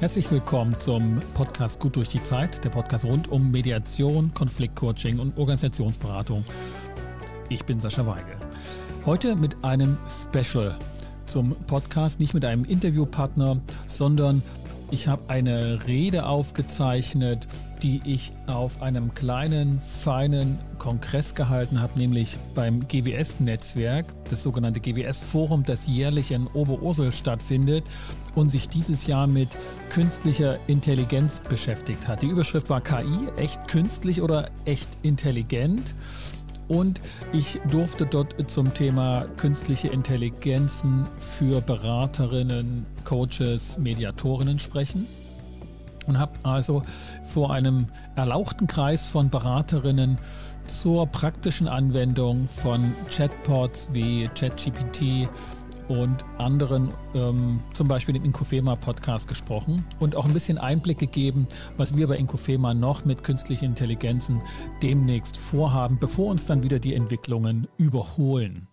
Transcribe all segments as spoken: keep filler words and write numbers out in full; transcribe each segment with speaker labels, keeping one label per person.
Speaker 1: Herzlich willkommen zum Podcast Gut durch die Zeit, der Podcast rund um Mediation, Konfliktcoaching und Organisationsberatung. Ich bin Sascha Weigel. Heute mit einem Special zum Podcast, nicht mit einem Interviewpartner, sondern ich habe eine Rede aufgezeichnet, die ich auf einem kleinen, feinen Kongress gehalten habe, nämlich beim G W S-Netzwerk, das sogenannte G W S-Forum, das jährlich in Oberursel stattfindet und sich dieses Jahr mit künstlicher Intelligenz beschäftigt hat. Die Überschrift war K I, echt künstlich oder echt intelligent? Und ich durfte dort zum Thema künstliche Intelligenzen für Beraterinnen, Coaches, Mediatorinnen sprechen. Und habe also vor einem erlauchten Kreis von Beraterinnen zur praktischen Anwendung von Chatbots wie ChatGPT und anderen, ähm, zum Beispiel dem Inkofema-Podcast gesprochen und auch ein bisschen Einblick gegeben, was wir bei Inkofema noch mit künstlichen Intelligenzen demnächst vorhaben, bevor uns dann wieder die Entwicklungen überholen.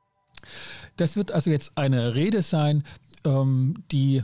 Speaker 1: Das wird also jetzt eine Rede sein, ähm, die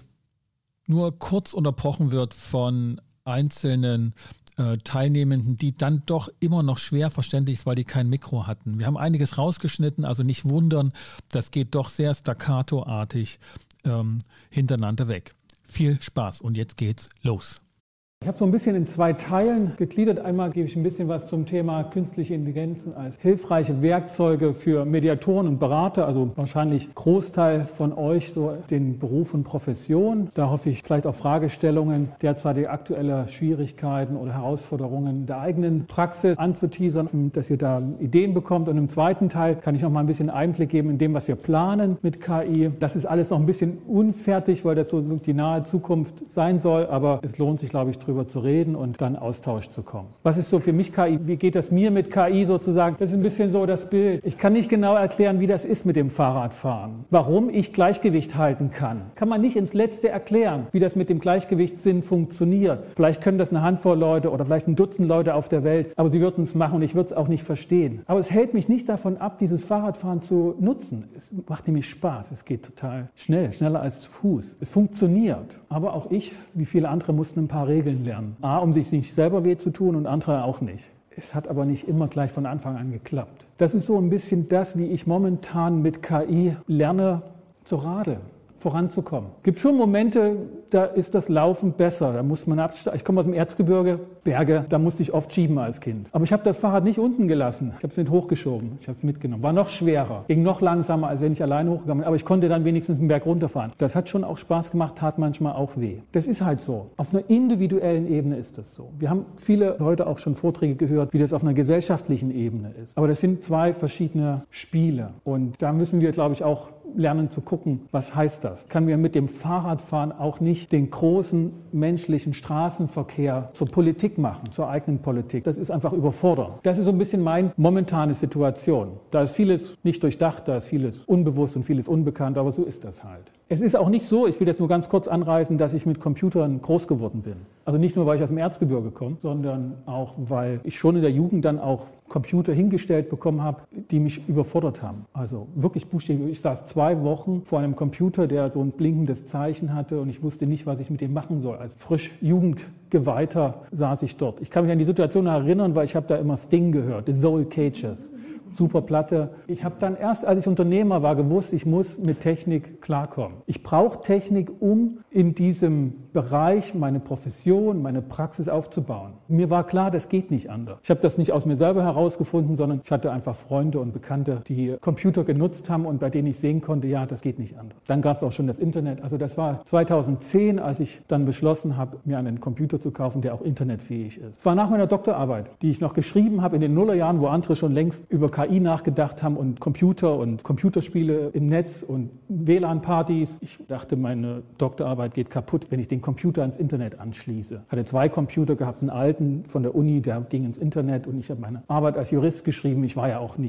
Speaker 1: nur kurz unterbrochen wird von einzelnen äh, Teilnehmenden, die dann doch immer noch schwer verständlich ist, weil die kein Mikro hatten. Wir haben einiges rausgeschnitten, also nicht wundern, das geht doch sehr staccato-artig ähm, hintereinander weg. Viel Spaß und jetzt geht's los.
Speaker 2: Ich habe so ein bisschen in zwei Teilen gegliedert. Einmal gebe ich ein bisschen was zum Thema künstliche Intelligenzen als hilfreiche Werkzeuge für Mediatoren und Berater, also wahrscheinlich Großteil von euch so den Beruf und Profession. Da hoffe ich vielleicht auch Fragestellungen, derzeitige aktuelle Schwierigkeiten oder Herausforderungen der eigenen Praxis anzuteasern, dass ihr da Ideen bekommt. Und im zweiten Teil kann ich noch mal ein bisschen Einblick geben in dem, was wir planen mit K I. Das ist alles noch ein bisschen unfertig, weil das so die nahe Zukunft sein soll, aber es lohnt sich, glaube ich, drüber zu reden und dann Austausch zu kommen. Was ist so für mich K I? Wie geht das mir mit K I sozusagen? Das ist ein bisschen so das Bild. Ich kann nicht genau erklären, wie das ist mit dem Fahrradfahren. Warum ich Gleichgewicht halten kann. Kann man nicht ins Letzte erklären, wie das mit dem Gleichgewichtssinn funktioniert. Vielleicht können das eine Handvoll Leute oder vielleicht ein Dutzend Leute auf der Welt, aber sie würden es machen und ich würde es auch nicht verstehen. Aber es hält mich nicht davon ab, dieses Fahrradfahren zu nutzen. Es macht nämlich Spaß. Es geht total schnell, schneller als zu Fuß. Es funktioniert. Aber auch ich, wie viele andere, mussten ein paar Regeln lernen. A, um sich nicht selber weh zu tun und andere auch nicht. Es hat aber nicht immer gleich von Anfang an geklappt. Das ist so ein bisschen das, wie ich momentan mit K I lerne zu radeln, voranzukommen. Es gibt schon Momente, da ist das Laufen besser. Da muss man absteigen. Ich komme aus dem Erzgebirge, Berge, da musste ich oft schieben als Kind. Aber ich habe das Fahrrad nicht unten gelassen. Ich habe es mit hochgeschoben. Ich habe es mitgenommen. War noch schwerer. Ging noch langsamer, als wenn ich alleine hochgegangen bin. Aber ich konnte dann wenigstens einen Berg runterfahren. Das hat schon auch Spaß gemacht, tat manchmal auch weh. Das ist halt so. Auf einer individuellen Ebene ist das so. Wir haben viele heute auch schon Vorträge gehört, wie das auf einer gesellschaftlichen Ebene ist. Aber das sind zwei verschiedene Spiele. Und da müssen wir, glaube ich, auch lernen zu gucken, was heißt das? Können wir mit dem Fahrradfahren auch nicht den großen menschlichen Straßenverkehr zur Politik machen, zur eigenen Politik? Das ist einfach überfordernd. Das ist so ein bisschen meine momentane Situation. Da ist vieles nicht durchdacht, da ist vieles unbewusst und vieles unbekannt, aber so ist das halt. Es ist auch nicht so, ich will das nur ganz kurz anreißen, dass ich mit Computern groß geworden bin. Also nicht nur, weil ich aus dem Erzgebirge komme, sondern auch, weil ich schon in der Jugend dann auch Computer hingestellt bekommen habe, die mich überfordert haben. Also wirklich buchstäblich. Ich saß zwei Wochen vor einem Computer, der so ein blinkendes Zeichen hatte und ich wusste nicht, was ich mit dem machen soll. Als frisch Jugendgeweihter saß ich dort. Ich kann mich an die Situation erinnern, weil ich habe da immer Sting gehört, The Soul Cages. Super Platte. Ich habe dann erst, als ich Unternehmer war, gewusst, ich muss mit Technik klarkommen. Ich brauche Technik, um in diesem Bereich meine Profession, meine Praxis aufzubauen. Mir war klar, das geht nicht anders. Ich habe das nicht aus mir selber herausgefunden, sondern ich hatte einfach Freunde und Bekannte, die Computer genutzt haben und bei denen ich sehen konnte, ja, das geht nicht anders. Dann gab es auch schon das Internet. Also das war zweitausendzehn, als ich dann beschlossen habe, mir einen Computer zu kaufen, der auch internetfähig ist. Es war nach meiner Doktorarbeit, die ich noch geschrieben habe in den Nullerjahren, wo andere schon längst über K I nachgedacht haben und Computer und Computerspiele im Netz und W L A N-Partys. Ich dachte, meine Doktorarbeit geht kaputt, wenn ich den Computer ans Internet anschließe. Ich hatte zwei Computer gehabt, einen alten von der Uni, der ging ins Internet und ich habe meine Arbeit als Jurist geschrieben. Ich war ja auch nicht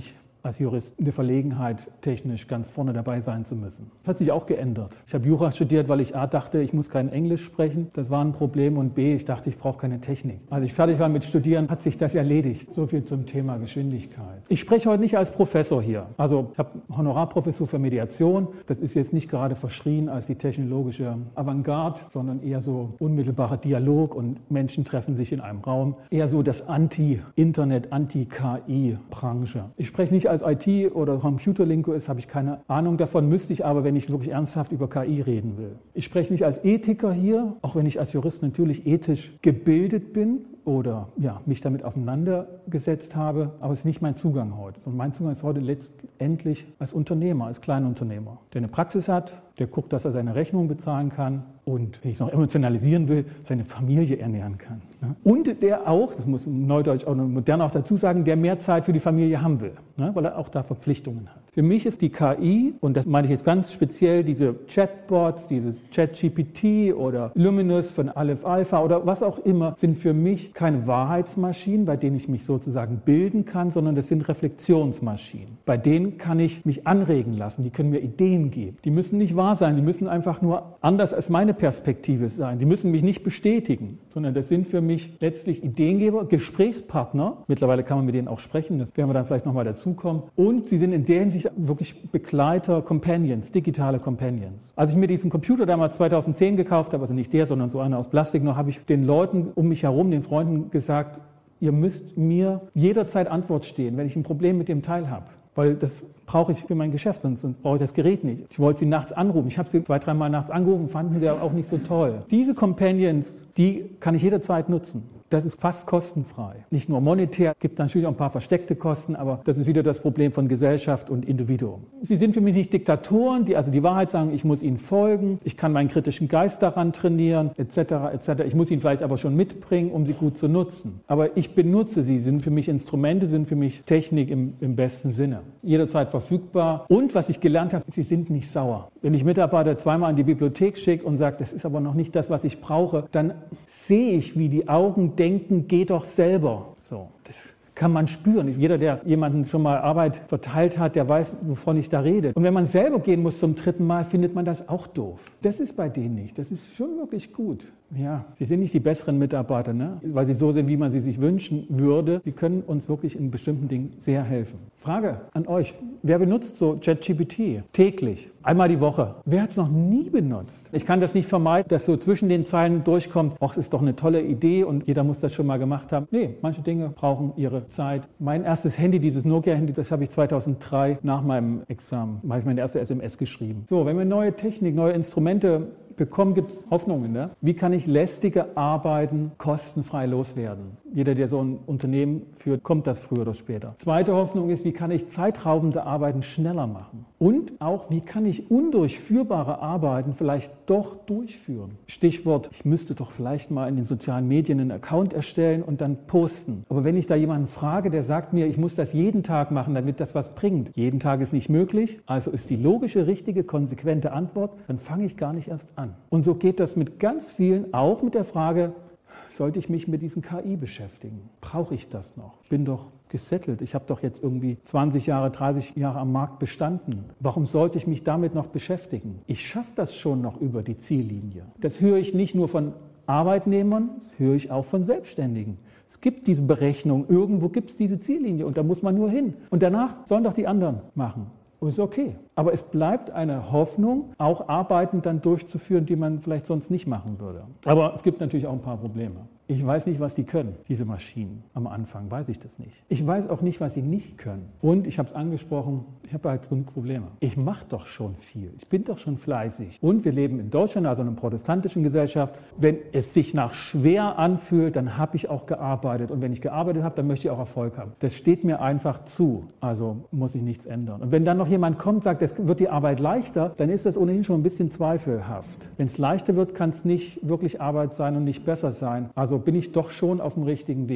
Speaker 2: als Jurist eine Verlegenheit, technisch ganz vorne dabei sein zu müssen. Das hat sich auch geändert. Ich habe Jura studiert, weil ich A dachte, ich muss kein Englisch sprechen. Das war ein Problem. Und B, ich dachte, ich brauche keine Technik. Als ich fertig war mit Studieren, hat sich das erledigt. So viel zum Thema Geschwindigkeit. Ich spreche heute nicht als Professor hier. Also ich habe Honorarprofessur für Mediation. Das ist jetzt nicht gerade verschrien als die technologische Avantgarde, sondern eher so unmittelbarer Dialog und Menschen treffen sich in einem Raum. Eher so das Anti-Internet, Anti-K I-Branche. Ich spreche nicht als I T- oder Computerlinguist, habe ich keine Ahnung davon, müsste ich aber, wenn ich wirklich ernsthaft über K I reden will. Ich spreche nicht als Ethiker hier, auch wenn ich als Jurist natürlich ethisch gebildet bin oder ja, mich damit auseinandergesetzt habe, aber es ist nicht mein Zugang heute. Und mein Zugang ist heute letztendlich als Unternehmer, als Kleinunternehmer, der eine Praxis hat, der guckt, dass er seine Rechnung bezahlen kann und, wenn ich es noch emotionalisieren will, seine Familie ernähren kann. Und der auch, das muss in Neudeutsch auch noch modern auch dazu sagen, der mehr Zeit für die Familie haben will, weil er auch da Verpflichtungen hat. Für mich ist die K I, und das meine ich jetzt ganz speziell, diese Chatbots, dieses ChatGPT oder Luminous von Aleph Alpha oder was auch immer, sind für mich keine Wahrheitsmaschinen, bei denen ich mich sozusagen bilden kann, sondern das sind Reflexionsmaschinen. Bei denen kann ich mich anregen lassen, die können mir Ideen geben. Die müssen nicht wahr sein, die müssen einfach nur anders als meine Perspektive sein. Die müssen mich nicht bestätigen, sondern das sind für mich letztlich Ideengeber, Gesprächspartner. Mittlerweile kann man mit denen auch sprechen, das werden wir dann vielleicht nochmal dazukommen. Und sie sind in der Hinsicht wirklich Begleiter, Companions, digitale Companions. Als ich mir diesen Computer damals zweitausendzehn gekauft habe, also nicht der, sondern so einer aus Plastik noch, habe ich den Leuten um mich herum, den Freunden gesagt, ihr müsst mir jederzeit Antwort stehen, wenn ich ein Problem mit dem Teil habe. Weil das brauche ich für mein Geschäft, sonst, sonst brauche ich das Gerät nicht. Ich wollte sie nachts anrufen. Ich habe sie zwei, dreimal nachts angerufen, fanden sie auch nicht so toll. Diese Companions, die kann ich jederzeit nutzen. Das ist fast kostenfrei. Nicht nur monetär, gibt natürlich auch ein paar versteckte Kosten, aber das ist wieder das Problem von Gesellschaft und Individuum. Sie sind für mich nicht Diktatoren, die also die Wahrheit sagen, ich muss ihnen folgen, ich kann meinen kritischen Geist daran trainieren, et cetera et cetera. Ich muss ihn vielleicht aber schon mitbringen, um sie gut zu nutzen. Aber ich benutze sie, sie sind für mich Instrumente, sind für mich Technik im, im besten Sinne. Jederzeit verfügbar. Und was ich gelernt habe, sie sind nicht sauer. Wenn ich Mitarbeiter zweimal in die Bibliothek schicke und sage, das ist aber noch nicht das, was ich brauche, dann sehe ich, wie die Augen denken, geh doch selber. So, das kann man spüren. Jeder, der jemanden schon mal Arbeit verteilt hat, der weiß, wovon ich da rede. Und wenn man selber gehen muss zum dritten Mal, findet man das auch doof. Das ist bei denen nicht. Das ist schon wirklich gut. Ja, sie sind nicht die besseren Mitarbeiter, ne? Weil sie so sind, wie man sie sich wünschen würde. Sie können uns wirklich in bestimmten Dingen sehr helfen. Frage an euch. Wer benutzt so ChatGPT täglich? Einmal die Woche. Wer hat es noch nie benutzt? Ich kann das nicht vermeiden, dass so zwischen den Zeilen durchkommt, ach, das ist doch eine tolle Idee und jeder muss das schon mal gemacht haben. Nee, manche Dinge brauchen ihre Zeit. Mein erstes Handy, dieses Nokia-Handy, das habe ich zweitausenddrei nach meinem Examen, habe ich meine erste S M S geschrieben. So, wenn wir neue Technik, neue Instrumente bekommen, gibt es Hoffnungen. Ne? Wie kann ich lästige Arbeiten kostenfrei loswerden? Jeder, der so ein Unternehmen führt, kommt das früher oder später. Zweite Hoffnung ist, wie kann ich zeitraubende Arbeiten schneller machen? Und auch, wie kann ich undurchführbare Arbeiten vielleicht doch durchführen? Stichwort, ich müsste doch vielleicht mal in den sozialen Medien einen Account erstellen und dann posten. Aber wenn ich da jemanden frage, der sagt mir, ich muss das jeden Tag machen, damit das was bringt. Jeden Tag ist nicht möglich, also ist die logische, richtige, konsequente Antwort, dann fange ich gar nicht erst an. Und so geht das mit ganz vielen, auch mit der Frage, sollte ich mich mit diesen K I beschäftigen? Brauche ich das noch? Ich bin doch gesettelt. Ich habe doch jetzt irgendwie zwanzig Jahre, dreißig Jahre am Markt bestanden. Warum sollte ich mich damit noch beschäftigen? Ich schaffe das schon noch über die Ziellinie. Das höre ich nicht nur von Arbeitnehmern, das höre ich auch von Selbstständigen. Es gibt diese Berechnung, irgendwo gibt es diese Ziellinie und da muss man nur hin. Und danach sollen doch die anderen machen. Und ist okay. Aber es bleibt eine Hoffnung, auch Arbeiten dann durchzuführen, die man vielleicht sonst nicht machen würde. Aber es gibt natürlich auch ein paar Probleme. Ich weiß nicht, was die können, diese Maschinen. Am Anfang weiß ich das nicht. Ich weiß auch nicht, was sie nicht können. Und ich habe es angesprochen, ich habe halt Grundprobleme. Ich mache doch schon viel. Ich bin doch schon fleißig. Und wir leben in Deutschland, also in einer protestantischen Gesellschaft. Wenn es sich nach schwer anfühlt, dann habe ich auch gearbeitet. Und wenn ich gearbeitet habe, dann möchte ich auch Erfolg haben. Das steht mir einfach zu. Also muss ich nichts ändern. Und wenn dann noch jemand kommt und sagt, es wird die Arbeit leichter, dann ist das ohnehin schon ein bisschen zweifelhaft. Wenn es leichter wird, kann es nicht wirklich Arbeit sein und nicht besser sein. Also bin ich doch schon auf dem richtigen Weg.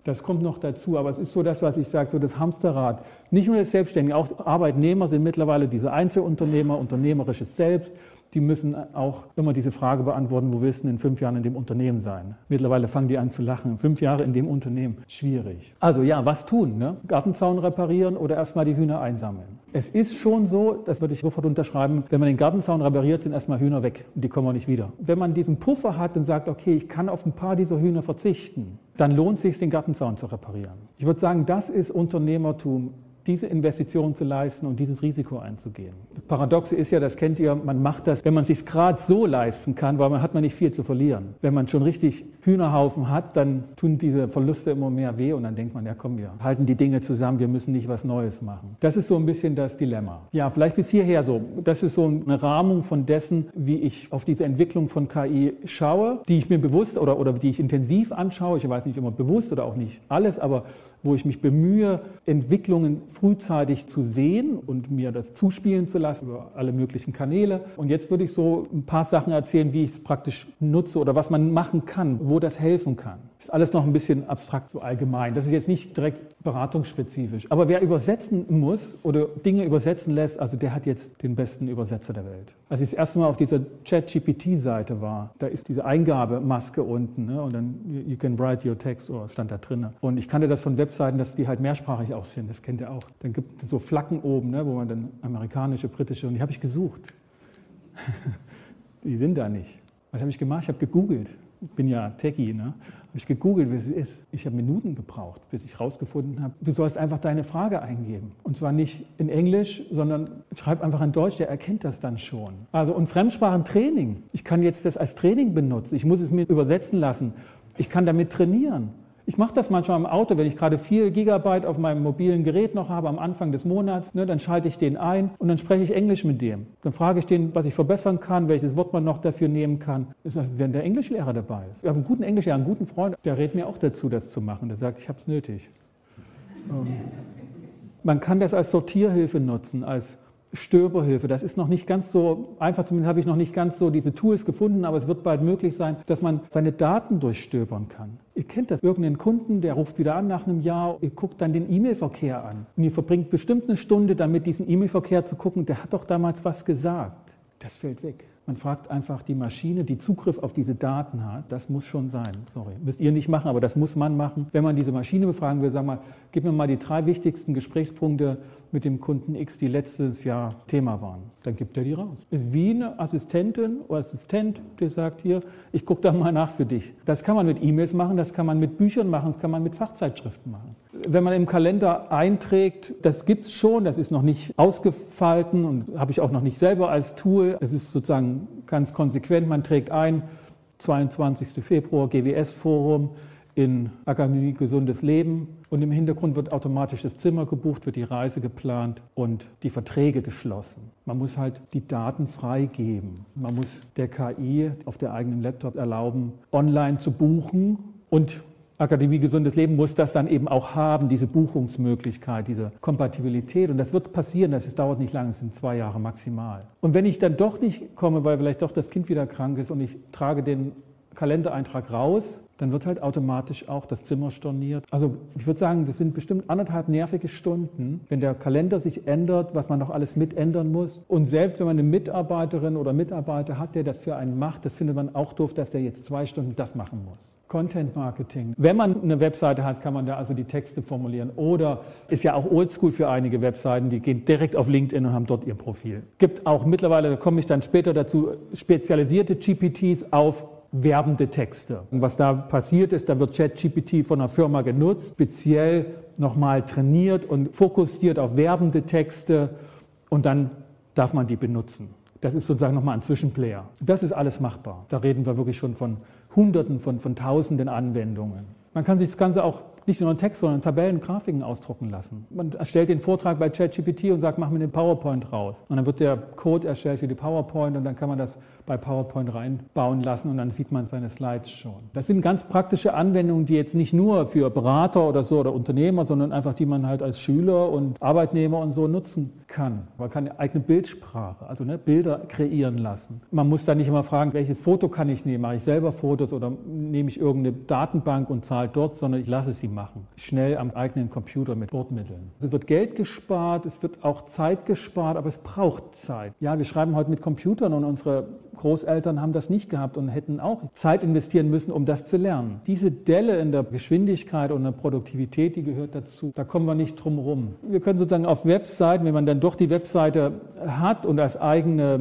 Speaker 2: Das kommt noch dazu, aber es ist so das, was ich sage, so das Hamsterrad. Nicht nur das Selbstständige, auch Arbeitnehmer sind mittlerweile diese Einzelunternehmer, unternehmerisches Selbst. Die müssen auch immer diese Frage beantworten, wo willst du in fünf Jahren in dem Unternehmen sein? Mittlerweile fangen die an zu lachen. Fünf Jahre in dem Unternehmen, schwierig. Also ja, was tun? Ne? Gartenzaun reparieren oder erstmal die Hühner einsammeln? Es ist schon so, das würde ich sofort unterschreiben, wenn man den Gartenzaun repariert, sind erstmal Hühner weg und die kommen auch nicht wieder. Wenn man diesen Puffer hat und sagt, okay, ich kann auf ein paar dieser Hühner verzichten, dann lohnt es sich, den Gartenzaun zu reparieren. Ich würde sagen, das ist Unternehmertum, diese Investition zu leisten und dieses Risiko einzugehen. Das Paradoxe ist ja, das kennt ihr, man macht das, wenn man es sich gerade so leisten kann, weil man hat man nicht viel zu verlieren. Wenn man schon richtig Hühnerhaufen hat, dann tun diese Verluste immer mehr weh und dann denkt man, ja komm, wir halten die Dinge zusammen, wir müssen nicht was Neues machen. Das ist so ein bisschen das Dilemma. Ja, vielleicht bis hierher so. Das ist so eine Rahmung von dessen, wie ich auf diese Entwicklung von K I schaue, die ich mir bewusst oder, oder die ich intensiv anschaue. Ich weiß nicht immer bewusst oder auch nicht alles, aber wo ich mich bemühe, Entwicklungen frühzeitig zu sehen und mir das zuspielen zu lassen über alle möglichen Kanäle. Und jetzt würde ich so ein paar Sachen erzählen, wie ich es praktisch nutze oder was man machen kann, wo das helfen kann. Das ist alles noch ein bisschen abstrakt, so allgemein. Das ist jetzt nicht direkt beratungsspezifisch. Aber wer übersetzen muss oder Dinge übersetzen lässt, also der hat jetzt den besten Übersetzer der Welt. Als ich das erste Mal auf dieser Chat-G P T-Seite war, da ist diese Eingabemaske unten, ne, und dann you can write your text, oder stand da drin. Und ich kannte das von Webseiten, dass die halt mehrsprachig aussehen. Das kennt ihr auch. Dann gibt es so Flaggen oben, ne, wo man dann amerikanische, britische, und die habe ich gesucht. Die sind da nicht. Was habe ich gemacht? Ich habe gegoogelt. Ich bin ja Techie, ne? Habe ich gegoogelt, wie es ist. Ich habe Minuten gebraucht, bis ich rausgefunden habe, du sollst einfach deine Frage eingeben. Und zwar nicht in Englisch, sondern schreib einfach in Deutsch, der erkennt das dann schon. Also und Fremdsprachentraining. Ich kann jetzt das als Training benutzen. Ich muss es mir übersetzen lassen. Ich kann damit trainieren. Ich mache das manchmal im Auto, wenn ich gerade vier Gigabyte auf meinem mobilen Gerät noch habe am Anfang des Monats, ne, dann schalte ich den ein und dann spreche ich Englisch mit dem. Dann frage ich den, was ich verbessern kann, welches Wort man noch dafür nehmen kann. Das ist, wenn der Englischlehrer dabei ist. Ich habe einen guten Englischlehrer, einen guten Freund, der rät mir auch dazu, das zu machen. Der sagt, ich habe es nötig. ähm. Man kann das als Sortierhilfe nutzen, als Stöberhilfe. Das ist noch nicht ganz so einfach, zumindest habe ich noch nicht ganz so diese Tools gefunden, aber es wird bald möglich sein, dass man seine Daten durchstöbern kann. Ihr kennt das, irgendeinen Kunden, der ruft wieder an nach einem Jahr, ihr guckt dann den E-Mail-Verkehr an und ihr verbringt bestimmt eine Stunde damit, diesen E-Mail-Verkehr zu gucken, der hat doch damals was gesagt. Das fällt weg. Man fragt einfach die Maschine, die Zugriff auf diese Daten hat. Das muss schon sein. Sorry, müsst ihr nicht machen, aber das muss man machen. Wenn man diese Maschine befragen will, sag mal, gib mir mal die drei wichtigsten Gesprächspunkte mit dem Kunden X, die letztes Jahr Thema waren. Dann gibt er die raus. Ist wie eine Assistentin oder Assistent, der sagt, hier, ich gucke da mal nach für dich. Das kann man mit E-Mails machen, das kann man mit Büchern machen, das kann man mit Fachzeitschriften machen. Wenn man im Kalender einträgt, das gibt es schon, das ist noch nicht ausgefalten und habe ich auch noch nicht selber als Tool. Es ist sozusagen ganz konsequent, man trägt ein, zweiundzwanzigsten Februar G W S-Forum in Akademie Gesundes Leben und im Hintergrund wird automatisch das Zimmer gebucht, wird die Reise geplant und die Verträge geschlossen. Man muss halt die Daten freigeben. Man muss der K I auf der eigenen Laptop erlauben, online zu buchen und Akademie Gesundes Leben muss das dann eben auch haben, diese Buchungsmöglichkeit, diese Kompatibilität. Und das wird passieren, das ist, dauert nicht lange, es sind zwei Jahre maximal. Und wenn ich dann doch nicht komme, weil vielleicht doch das Kind wieder krank ist und ich trage den Kalendereintrag raus, dann wird halt automatisch auch das Zimmer storniert. Also ich würde sagen, das sind bestimmt anderthalb nervige Stunden, wenn der Kalender sich ändert, was man noch alles mitändern muss. Und selbst wenn man eine Mitarbeiterin oder Mitarbeiter hat, der das für einen macht, das findet man auch doof, dass der jetzt zwei Stunden das machen muss. Content Marketing. Wenn man eine Webseite hat, kann man da also die Texte formulieren. Oder ist ja auch oldschool für einige Webseiten, die gehen direkt auf LinkedIn und haben dort ihr Profil. Gibt auch mittlerweile, da komme ich dann später dazu, spezialisierte G P Ts auf werbende Texte. Und was da passiert ist, da wird ChatGPT von einer Firma genutzt, speziell nochmal trainiert und fokussiert auf werbende Texte und dann darf man die benutzen. Das ist sozusagen nochmal ein Zwischenplayer. Das ist alles machbar. Da reden wir wirklich schon von Hunderten, von, von Tausenden Anwendungen. Man kann sich das Ganze auch nicht nur in Text, sondern in Tabellen, Grafiken ausdrucken lassen. Man erstellt den Vortrag bei ChatGPT und sagt, mach mir den PowerPoint raus. Und dann wird der Code erstellt für die PowerPoint und dann kann man das bei PowerPoint reinbauen lassen und dann sieht man seine Slides schon. Das sind ganz praktische Anwendungen, die jetzt nicht nur für Berater oder so oder Unternehmer, sondern einfach, die man halt als Schüler und Arbeitnehmer und so nutzen kann. Man kann eine eigene Bildsprache, also ne, Bilder kreieren lassen. Man muss da nicht immer fragen, welches Foto kann ich nehmen? Mache ich selber Fotos oder nehme ich irgendeine Datenbank und zahle zahlt dort, sondern ich lasse sie machen. Schnell am eigenen Computer mit Bordmitteln. Es wird Geld gespart, es wird auch Zeit gespart, aber es braucht Zeit. Ja, wir schreiben heute mit Computern und unsere Großeltern haben das nicht gehabt und hätten auch Zeit investieren müssen, um das zu lernen. Diese Delle in der Geschwindigkeit und der Produktivität, die gehört dazu. Da kommen wir nicht drum rum. Wir können sozusagen auf Webseiten, wenn man dann doch die Webseite hat und als eigene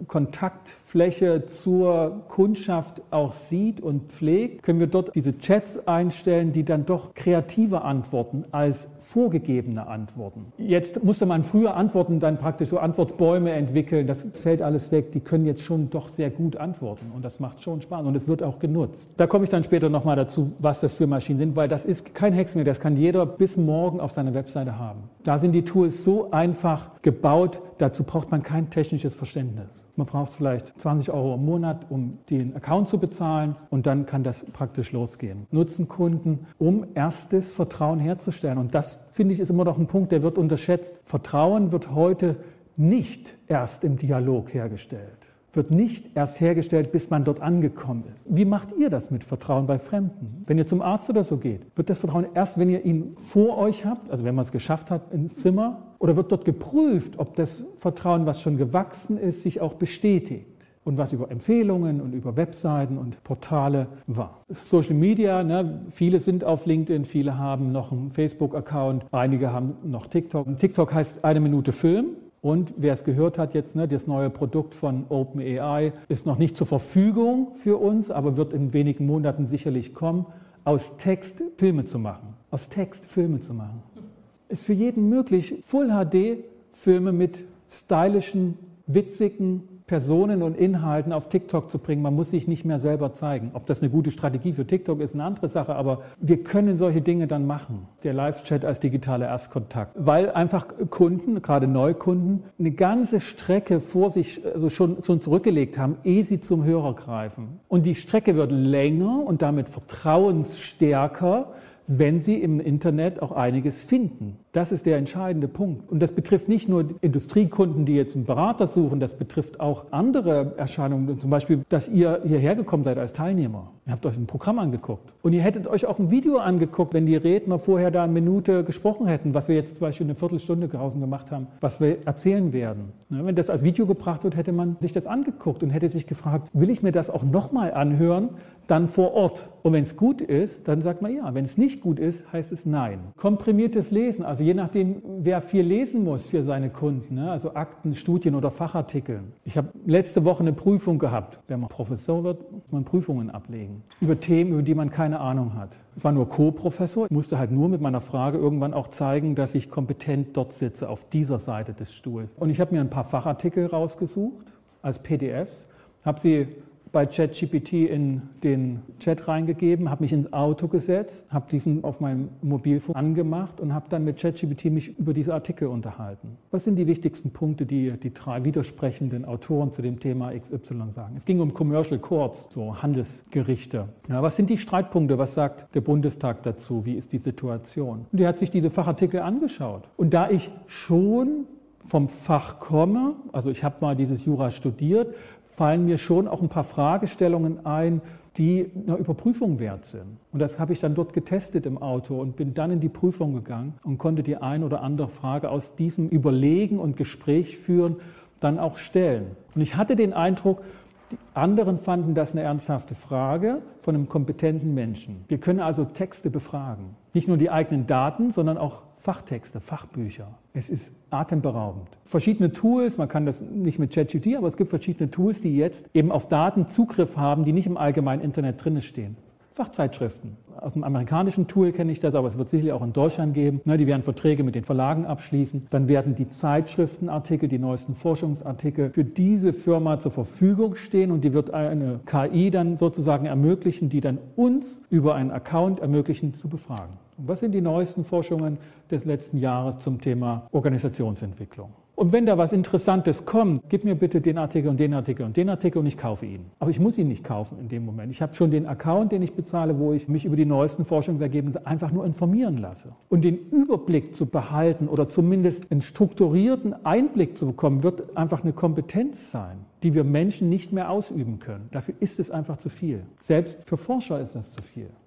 Speaker 2: Kontaktfläche zur Kundschaft auch sieht und pflegt, können wir dort diese Chats einstellen, die dann doch kreativer antworten als vorgegebene Antworten. Jetzt musste man früher Antworten dann praktisch so Antwortbäume entwickeln. Das fällt alles weg. Die können jetzt schon doch sehr gut antworten und das macht schon Spaß und es wird auch genutzt. Da komme ich dann später nochmal dazu, was das für Maschinen sind, weil das ist kein Hexenwerk. Das kann jeder bis morgen auf seiner Webseite haben. Da sind die Tools so einfach gebaut, dazu braucht man kein technisches Verständnis. Man braucht vielleicht zwanzig Euro im Monat, um den Account zu bezahlen und dann kann das praktisch losgehen. Nutzen Kunden, um erstes Vertrauen herzustellen. Und das, finde ich, ist immer noch ein Punkt, der wird unterschätzt. Vertrauen wird heute nicht erst im Dialog hergestellt. Wird nicht erst hergestellt, bis man dort angekommen ist. Wie macht ihr das mit Vertrauen bei Fremden? Wenn ihr zum Arzt oder so geht, wird das Vertrauen erst, wenn ihr ihn vor euch habt, also wenn man es geschafft hat ins Zimmer, oder wird dort geprüft, ob das Vertrauen, was schon gewachsen ist, sich auch bestätigt? Und was über Empfehlungen und über Webseiten und Portale war. Social Media, ne, viele sind auf LinkedIn, viele haben noch einen Facebook-Account, einige haben noch TikTok. TikTok heißt eine Minute Film. Und wer es gehört hat jetzt, ne, das neue Produkt von OpenAI ist noch nicht zur Verfügung für uns, aber wird in wenigen Monaten sicherlich kommen, aus Text Filme zu machen. Aus Text Filme zu machen. Ist für jeden möglich, Full H D Filme mit stylischen, witzigen Personen und Inhalten auf TikTok zu bringen. Man muss sich nicht mehr selber zeigen. Ob das eine gute Strategie für TikTok ist, eine andere Sache, aber wir können solche Dinge dann machen. Der Live-Chat als digitaler Erstkontakt. Weil einfach Kunden, gerade Neukunden, eine ganze Strecke vor sich also schon, schon zurückgelegt haben, ehe sie zum Hörer greifen. Und die Strecke wird länger und damit vertrauensstärker, wenn Sie im Internet auch einiges finden. Das ist der entscheidende Punkt. Und das betrifft nicht nur Industriekunden, die jetzt einen Berater suchen, das betrifft auch andere Erscheinungen. Zum Beispiel, dass ihr hierher gekommen seid als Teilnehmer. Ihr habt euch ein Programm angeguckt. Und ihr hättet euch auch ein Video angeguckt, wenn die Redner vorher da eine Minute gesprochen hätten, was wir jetzt zum Beispiel eine Viertelstunde draußen gemacht haben, was wir erzählen werden. Wenn das als Video gebracht wird, hätte man sich das angeguckt und hätte sich gefragt, will ich mir das auch nochmal anhören, dann vor Ort. Und wenn es gut ist, dann sagt man ja. Wenn es nicht gut ist, heißt es nein. Komprimiertes Lesen, also je nachdem, wer viel lesen muss für seine Kunden, ne? Also Akten, Studien oder Fachartikel. Ich habe letzte Woche eine Prüfung gehabt. Wenn man Professor wird, muss man Prüfungen ablegen. Über Themen, über die man keine Ahnung hat. Ich war nur Co-Professor. Ich musste halt nur mit meiner Frage irgendwann auch zeigen, dass ich kompetent dort sitze, auf dieser Seite des Stuhls. Und ich habe mir ein paar Fachartikel rausgesucht, als P D Fs, habe sie bei ChatGPT in den Chat reingegeben, habe mich ins Auto gesetzt, habe diesen auf meinem Mobilfon angemacht und habe dann mit ChatGPT mich über diese Artikel unterhalten. Was sind die wichtigsten Punkte, die die drei widersprechenden Autoren zu dem Thema X Y sagen? Es ging um Commercial Courts, so Handelsgerichte. Ja, was sind die Streitpunkte? Was sagt der Bundestag dazu? Wie ist die Situation? Und die hat sich diese Fachartikel angeschaut. Und da ich schon vom Fach komme, also ich habe mal dieses Jura studiert, fallen mir schon auch ein paar Fragestellungen ein, die einer Überprüfung wert sind. Und das habe ich dann dort getestet im Auto und bin dann in die Prüfung gegangen und konnte die ein oder andere Frage aus diesem Überlegen und Gespräch führen dann auch stellen. Und ich hatte den Eindruck, die anderen fanden das eine ernsthafte Frage von einem kompetenten Menschen. Wir können also Texte befragen. Nicht nur die eigenen Daten, sondern auch Fachtexte, Fachbücher. Es ist atemberaubend. Verschiedene Tools, man kann das nicht mit ChatGPT, aber es gibt verschiedene Tools, die jetzt eben auf Daten Zugriff haben, die nicht im allgemeinen Internet drin stehen. Fachzeitschriften. Aus dem amerikanischen Tool kenne ich das, aber es wird sicherlich auch in Deutschland geben. Die werden Verträge mit den Verlagen abschließen. Dann werden die Zeitschriftenartikel, die neuesten Forschungsartikel für diese Firma zur Verfügung stehen und die wird eine K I dann sozusagen ermöglichen, die dann uns über einen Account ermöglichen zu befragen. Und was sind die neuesten Forschungen des letzten Jahres zum Thema Organisationsentwicklung? Und wenn da was Interessantes kommt, gib mir bitte den Artikel und den Artikel und den Artikel und ich kaufe ihn. Aber ich muss ihn nicht kaufen in dem Moment. Ich habe schon den Account, den ich bezahle, wo ich mich über die neuesten Forschungsergebnisse einfach nur informieren lasse. Und den Überblick zu behalten oder zumindest einen strukturierten Einblick zu bekommen, wird einfach eine Kompetenz sein, die wir Menschen nicht mehr ausüben können. Dafür ist es einfach zu viel. Selbst für Forscher ist das zu viel.